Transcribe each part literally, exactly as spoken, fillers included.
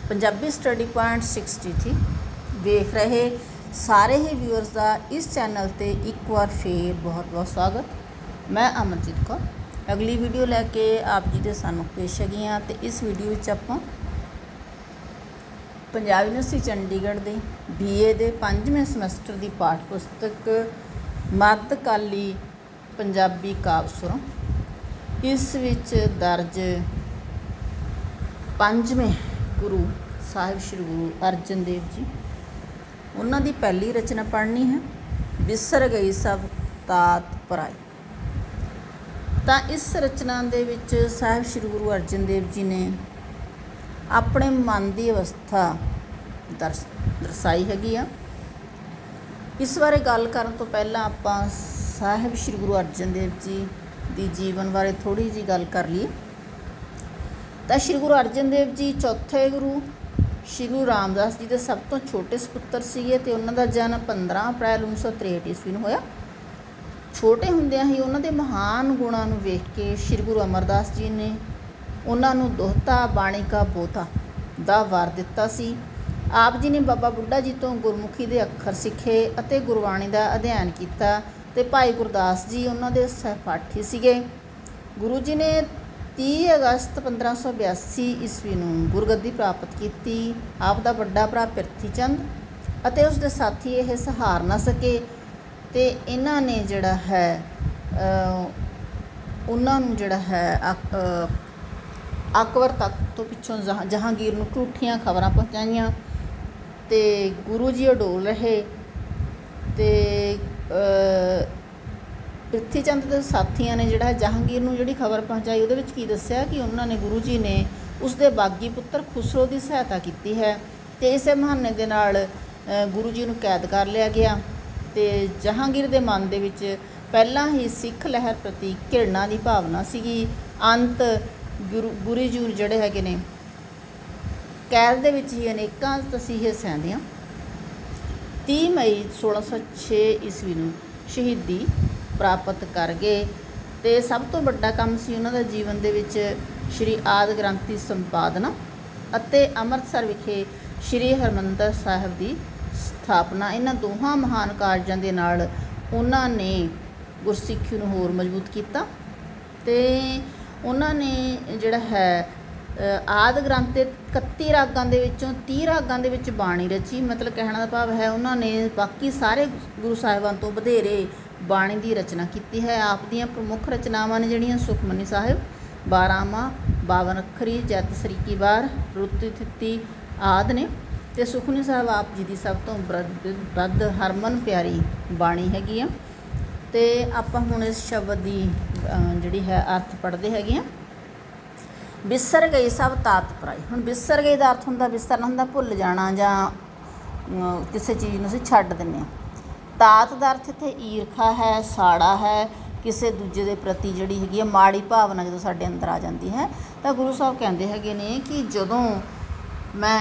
Punjabi study point sixty three वेख रहे सारे ही व्यूअर्स का इस चैनल ते एक बार फिर बहुत बहुत स्वागत। मैं अमरजीत कौर अगली वीडियो लैके आप जी के सामने पेश हैगी हाँ। तो इस वीडियो में आपां पंजाब यूनिवर्सिटी चंडीगढ़ के बी ए के पंजवें समैसटर की पाठ पुस्तक मध्यकाली पंजाबी काव्य सुरों इस विच दर्ज पंजवें गुरु साहिब श्री गुरु अर्जन देव जी उन्होंने पहली रचना पढ़नी है बिसर गई सब तात पराई। तो इस रचना दे विच साहिब श्री गुरु अर्जन देव जी ने अपने मन की अवस्था दर्श दर्शाई हैगी आ। इस बारे गल करन तो पहला आपां साहिब श्री गुरु अर्जन देव जी की जीवन बारे थोड़ी जी गल कर लीए। तो श्री गुरु अर्जन देव जी चौथे गुरु श्री गुरु रामदास जी के सब तो छोटे सपुत्र सीगे ते उन्हां दा जन्म पंद्रह अप्रैल उन्नीस सौ त्रेहठ ईस्वी में होया। छोटे हुंदियां ही उन्हां दे महान गुणां नूं वेख के श्री गुरु अमरदास जी ने उन्हां नूं दोहता बाणी का बोता दा वार दिता सी। आप जी ने बाबा बुढ़ा जी तो गुरमुखी के अखर सीखे अते गुरबाणी का अध्ययन किया ते भाई गुरदास जी उन्हां दे सहपाठी सीगे। गुरु जी ने तीह अगस्त पंद्रह सौ बयासी ईस्वी नूं गुरगद्दी प्राप्त की। आप दा वड्डा भरा पिरथी चंद अते उसके साथी यह सहार ना सके ते इन्हां ने जिहड़ा है उन्हां नूं जिहड़ा है अकबर तक तो पिछों जहाँ जहांगीर नूं झूठियां खबरां पहुँचाइयां ते गुरु जी अडोल रहे ते पिरथी चंद के साथियों ने जिहड़ा जहांगीर नूं जिहड़ी खबर पहुँचाई उहदे विच की दस्सिया कि उन्होंने गुरु जी ने उसके बागी पुत्र खुसरो की सहायता की है। तो इस बहाने दे नाल गुरु जी नूं कैद कर लिया गया। तो जहांगीर के मन दे विच पहला ही सिख लहर प्रति घृणा की भावना सीगी। अंत गुरु गुरु जी जिहड़े हैगे ने कैद दे विच ही अनेकां तसीहे सहंदियां तीह मई सोलह सौ छे ईस्वी नूं शहीदी प्राप्त कर गए। तो सब तो बड़ा काम सी उन्हों जीवन दे विच श्री आदि ग्रंथी संपादना अते अमृतसर विखे श्री हरमंदर साहिब की स्थापना। इन्हां दोहां महान कारजां दे नाल उन्हां ने गुरसिੱਖੀ नूं होर मजबूत किया। तो उन्होंने जिहड़ा है आदि ग्रंथ के इकत्ती रागां दे विचों तीह रागां दे विच बाणी रची। मतलब कहने का भाव है उन्होंने बाकी सारे गुरु साहिबान तो वधेरे बाणी की रचना की है। आप दियां प्रमुख रचनावां ने जिहड़ियां सुखमनी साहिब बारामा बावन अखरी जैत सरी की बार रुत्ती थित्ती आदि ने। तो सुखमनी साहिब आप जी की सब तो वध हरमन प्यारी बाणी हैगी आ। तो आपां हुण इस शब्द की जिहड़ी है अर्थ पढ़ते हैगे आ। बिसर गई सब तात पराई। हुण बिसर गई का अर्थ हुंदा बिसरना हुंदा भुल जाना जां किसी चीज़ नूं असीं छड्ड दिंदे आ। तात का अर्थ इत्थे ईरखा है साड़ा है किसी दूजे के प्रति जिहड़ी हैगी है माड़ी भावना जो साडे अंदर आ जाती है। तो गुरु साहब कहते हैगे ने कि जदों मैं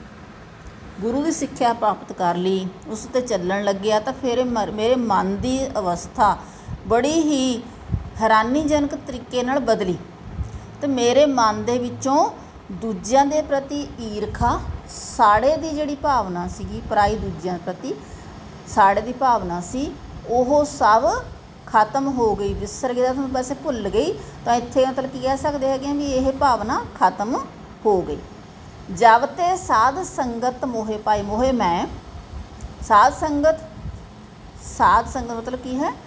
गुरु की सिक्ख्या प्राप्त कर ली उस ते चलण लग्या तो फिर मेरे मन की अवस्था बड़ी ही हैरानीजनक तरीके नाल बदली। तो मेरे मन दे विचों दूजिਆਂ ਦੇ प्रति ईरखा साड़े की जिहड़ी भावना सीगी पराई दूजिਆਂ प्रति साड़े की भावना सी वो सब खत्म हो गई। विसर गया तो वैसे भुल गई तो इत्थे मतलब की कह सकते हैं भी यह भावना खत्म हो गई। जब ते साध संगत मोहे पाई मोहे मैं साध संगत साध संगत मतलब की है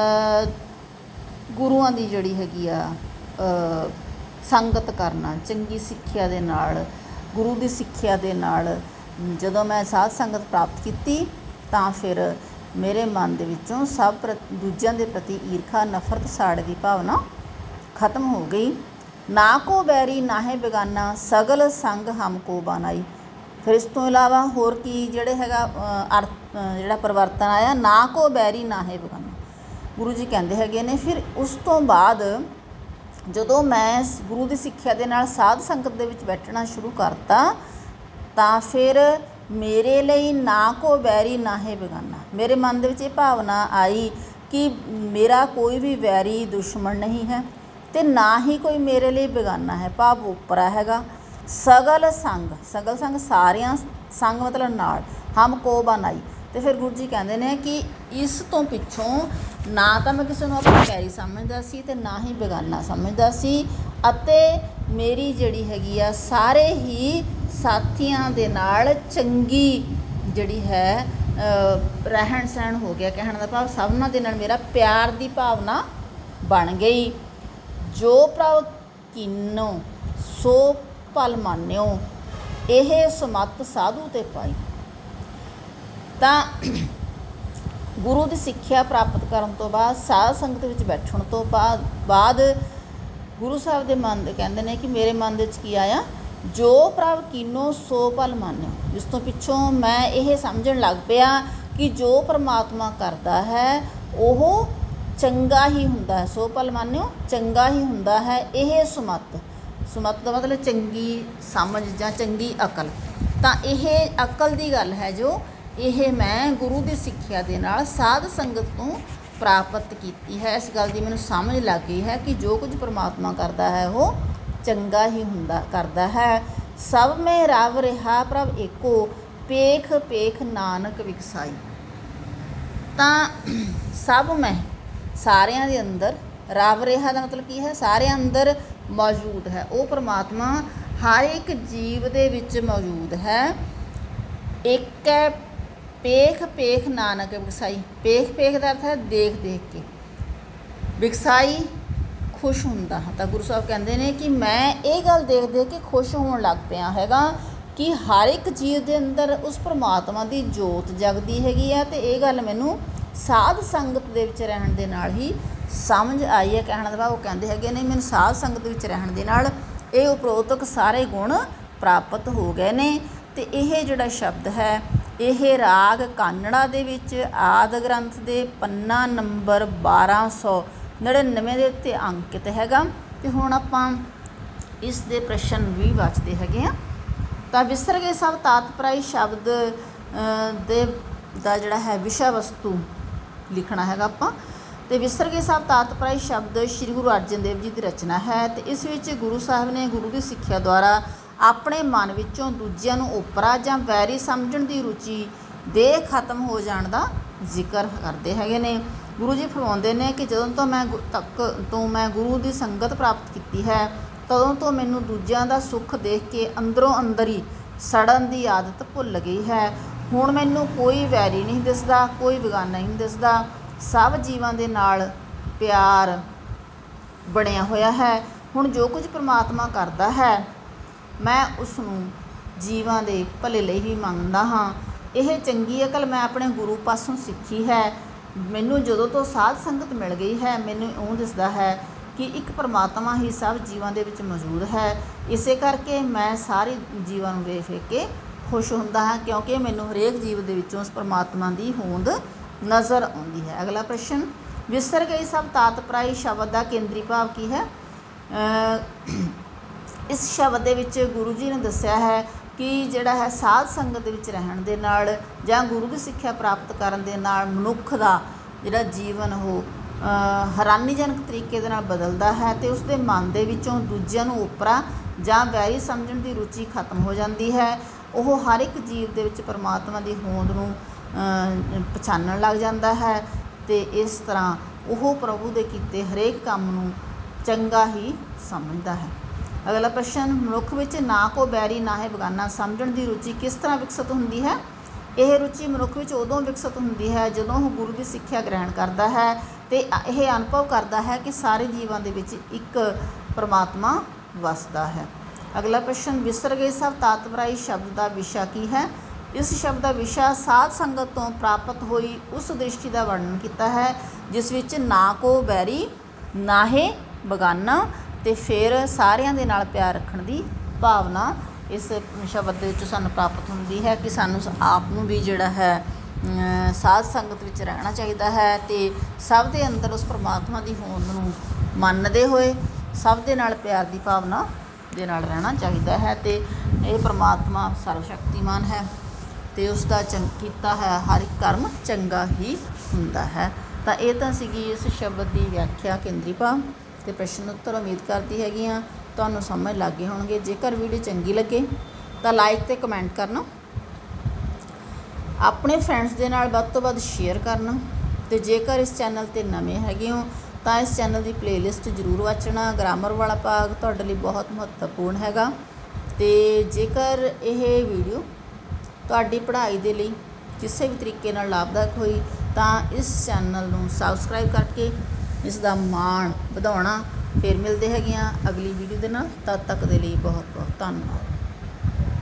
गुरुआं दी जिहड़ी हैगी आ संगत करना चंगी सिक्ख्या दे नाल गुरु की सिक्ख्या दे नाल जदों मैं साध संगत प्राप्त की तां फिर मेरे मन दे विचों सब दूजिਆਂ ਦੇ प्रति ईरखा नफरत साड़े की भावना खत्म हो गई। ना को बैरी ना है बेगाना सगल संग हम को बनाई। फिर इस तो इलावा होर की जिहड़े हैगा अर्थ जिहड़ा परिवर्तन आया ना को बैरी ना है बेगाना। गुरु जी कहते हैगे ने फिर उस तो बाद जदों मैं गुरु की सिक्ख्या दे नाल साध संगत दे विच बैठना शुरू करता तां फिर मेरे लिए ना को बैरी ना है बेगाना। मेरे मन दे विच ये भावना आई कि मेरा कोई भी वैरी दुश्मन नहीं है तो ना ही कोई मेरे लिए बेगाना है भाव उपरा हैगा। सगल संग, सगल संग सारियां संग मतलब नाल, हम को बनाई। तो फिर गुरु जी कहते हैं कि इस तो पिछों ना तो मैं किसी को अपना बैरी समझदा सी ते ना ही बेगाना समझदा सी, अते मेरी जिहड़ी हैगी आ सारे ही साथियां दे नाल चंगी जिहड़ी है रहन सहन हो गया। कहने का भाव सबना दे नाल मेरा प्यार की भावना बन गई। जो प्रभ कीनो सो भल मान्यो, यह सुमत साधु ते पाई। तो गुरु की सिक्ख्या प्राप्त करने तो बाद साध संगत विच बैठण तो बाद बाद गुरु साहब के मन कहते हैं कि मेरे मन विच की आया, जो प्रभ कीनो सो भल मान्यो। जिस तो पिछों मैं ये समझण लग पिया कि जो परमात्मा करता है वह चंगा ही हुंदा है। सो भल मान्यो चंगा ही हुंदा है। यह सुमत, सुमत का मतलब चंगी समझ या चंगी अकल। तो यह अकल की गल है जो यह मैं गुरु की सिक्ख्या के नाल साध संगत तो प्राप्त की है। इस गल की मैनूं समझ लग गई है कि जो कुछ परमात्मा करता है वो चंगा ही हुंदा करता है। सब में रव रिहा प्रभ एको, पेख पेख नानक विकसाई। तो सब में सारियां दे अंदर, रव रिहा का मतलब की है सारे अंदर मौजूद है। वो परमात्मा हर एक जीव दे विच मौजूद है। एक है पेख पेख नानक विकसाई। पेख पेख का अर्थ है देख देख के, विकसाई खुश हुंदा। तो गुरु साहब कहते हैं कि मैं ये गल देख देख के खुश होने लग पिया हैगा कि हर एक जीव के अंदर उस परमात्मा की जोत जगदी हैगी है। तो ये गल मैनूं साध संगत दे विच रहण दे नाल ही समझ आई है। कहने का भाव वो कहते हैं नहीं, मैनूं साध संगत विच रहण दे नाल ये उपरोक्त सारे गुण प्राप्त हो गए ने। तो यह जिहड़ा शब्द है यह राग कानड़ा दे विच आदि ग्रंथ दे पन्ना नंबर बारह सौ नड़िनवे के उत्ते अंकित हैगा। तो हुण आपां इस दे प्रश्न भी वाचते हैगे आ। तो विसर गए सब तात्पर्य शब्द दे दा जिहड़ा है विषय वस्तु लिखना हैगा आपां। तो विसर गए सब तात्पर्य शब्द श्री गुरु अर्जन देव जी की रचना है। तो इस विच गुरु साहब ने गुरु की सिक्ख्या द्वारा अपने मन विचों दूजिਆਂ ਨੂੰ ओपरा ਜਾਂ वैरी समझण की रुचि दे खत्म हो जाने का जिक्र करते हैगे ने। गुरु जी फरमाउंदे ने कि जदों तो मैं तक तो मैं गुरु की संगत प्राप्त की है, तदों तो मैनूं दूजिਆਂ ਦਾ सुख देख के अंदरों अंदर ही सड़न की आदत भुल गई है। हुण मैनूं कोई वैरी नहीं दिसदा, कोई बेगाना नहीं दिसदा। सब जीवां दे नाल प्यार बनिया होया है। हुण जो कुछ परमात्मा करता है मैं उसनूं जीवां दे भले लई ही मंनदा हाँ। यह चंगी अकल मैं अपने गुरु पासों सीखी है। मैनूं जदों तो साध संगत मिल गई है, मैनूं इउं दिसदा है कि एक परमात्मा ही सब जीवां दे विच मौजूद है। इसे करके मैं सारे जीवां नूं वेख वेख के खुश हुंदा हाँ, क्योंकि मैनूं हरेक जीव दे विचों उस परमात्मा की होंद नज़र आउंदी है। अगला प्रश्न, विसर गई सब तात्पर्य शब्द का केंद्री भाव की है। इस शब्द दे विच गुरु जी ने दस्सिया है कि जिहड़ा है साध संगत दे विच रहण दे नाल जां गुरु की सिक्ख्या प्राप्त करन दे नाल मनुख दा जिहड़ा जीवन हो हैरानीजनक तरीके दे नाल बदलदा है। तो उसके मन दे विचों दूजिਆਂ ਨੂੰ ओपरा जां वैरी समझण की रुचि खत्म हो जाती है। वो हर एक जीव दे विच परमात्मा की होंद नूं पछाणन लग जाता है। तो इस तरह वो प्रभु दे कीते हरेक काम नूं चंगा ही समझदा है। अगला प्रश्न, मनुख विच ना को बैरी ना है बेगाना समझण की रुचि किस तरह विकसित होंदी है। यह रुचि मनुख विच उदों विकसित होंदी है जदों वह गुरु की सिक्ख्या ग्रहण करता है तो यह अनुभव करता है कि सारे जीवां दे विच एक परमात्मा वसदा है। अगला प्रश्न, विसर गए सब तात्पर्य शब्द का विषय की है। इस शब्द का विषय साध संगत तो प्राप्त हुई उस दृष्टि का वर्णन किया है जिस विच ना को बैरी ना है बेगाना तो फिर सारियां दे नाल प्यार रखण की भावना इस शब्द दे विच सानूं प्राप्त होंदी है कि सानूं आप नूं भी जिहड़ा है साध संगत विच रहना चाहिए है। तो सब दे अंदर उस परमात्मा की होंद नूं मनदे होए सब दे नाल प्यार की भावना दे नाल रहना चाहिए है। तो ये परमात्मा सर्वशक्तिमान है तो उसका चंग कीता है हर एक कर्म चंगा ही हुंदा है। तो ये तो सीगी इस शब्द की व्याख्या केंद्री भाव तो प्रश्न उत्तर उम्मीद करती हैगी हाँ ਤੁਹਾਨੂੰ ਸਮਝ ਲੱਗ ਗਏ ਹੋਣਗੇ। ਜੇਕਰ ਵੀਡੀਓ ਚੰਗੀ ਲੱਗੇ ਤਾਂ ਲਾਈਕ ਤੇ ਕਮੈਂਟ ਕਰਨਾ, ਆਪਣੇ ਫਰੈਂਡਸ ਦੇ ਨਾਲ ਵੱਧ ਤੋਂ ਵੱਧ ਸ਼ੇਅਰ ਕਰਨਾ, ਤੇ ਜੇਕਰ ਇਸ ਚੈਨਲ ਤੇ ਨਵੇਂ ਹੈਗੇ ਹੋ ਤਾਂ ਇਸ ਚੈਨਲ ਦੀ ਪਲੇਲਿਸਟ ਜ਼ਰੂਰ ਵਾਚਣਾ। ਗ੍ਰਾਮਰ ਵਾਲਾ ਭਾਗ ਤੁਹਾਡੇ ਲਈ ਬਹੁਤ ਮਹੱਤਵਪੂਰਨ ਹੈਗਾ। ਤੇ ਜੇਕਰ ਇਹ ਵੀਡੀਓ ਤੁਹਾਡੀ ਪੜ੍ਹਾਈ ਦੇ ਲਈ ਕਿਸੇ ਵੀ ਤਰੀਕੇ ਨਾਲ ਲਾਭਦਾਇਕ ਹੋਈ ਤਾਂ ਇਸ ਚੈਨਲ ਨੂੰ ਸਬਸਕ੍ਰਾਈਬ ਕਰਕੇ ਇਸ ਦਾ ਮਾਣ ਵਧਾਉਣਾ। ਫਿਰ ਮਿਲਦੇ ਹੈਗੇ ਹਾਂ ਅਗਲੀ ਵੀਡੀਓ ਦੇ ਨਾਲ। ਤਦ ਤੱਕ ਦੇ ਲਈ ਬਹੁਤ ਬਹੁਤ ਧੰਨਵਾਦ।